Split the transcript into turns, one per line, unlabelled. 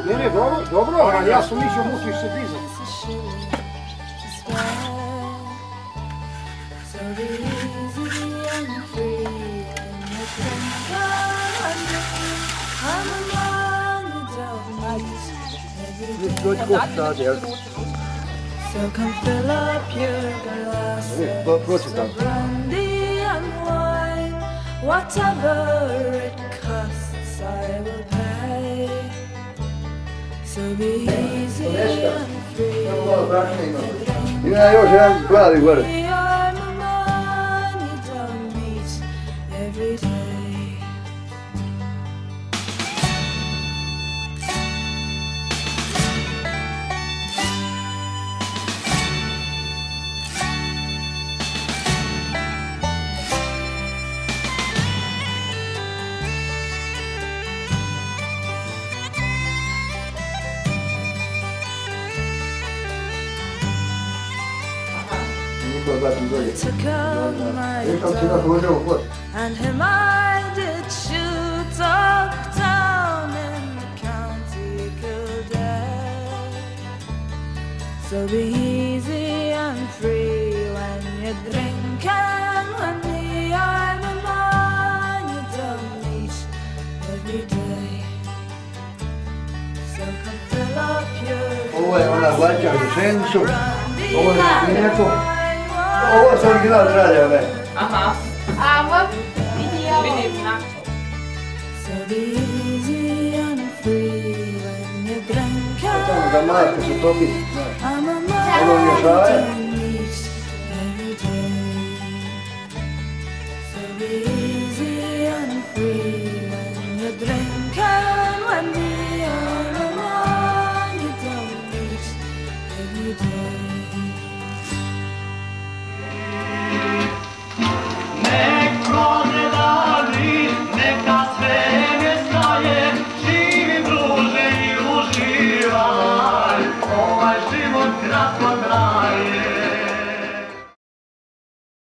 Ne, dobro, ali ja sam mislio musiš se dizati. Dođi koliko sada, jel? So come fill up your glasses of brandy and wine. Whatever it costs, I will pay. So be easy and free. Ima još jedan pravi gore. I'm a man you don't meet every day. Took out my dog, and him I did shoot uptown in the county Kildare. So be easy and free when you drink and when I'm a man you don't meet every day. So come fill up your
Ovo je ona glađa u žencu, ovo je svinjaku. Ovo su original tralje ove.
Aha. A ovo vidim na.
Tamo da Marko se topi, znaš. Ovo mješaje.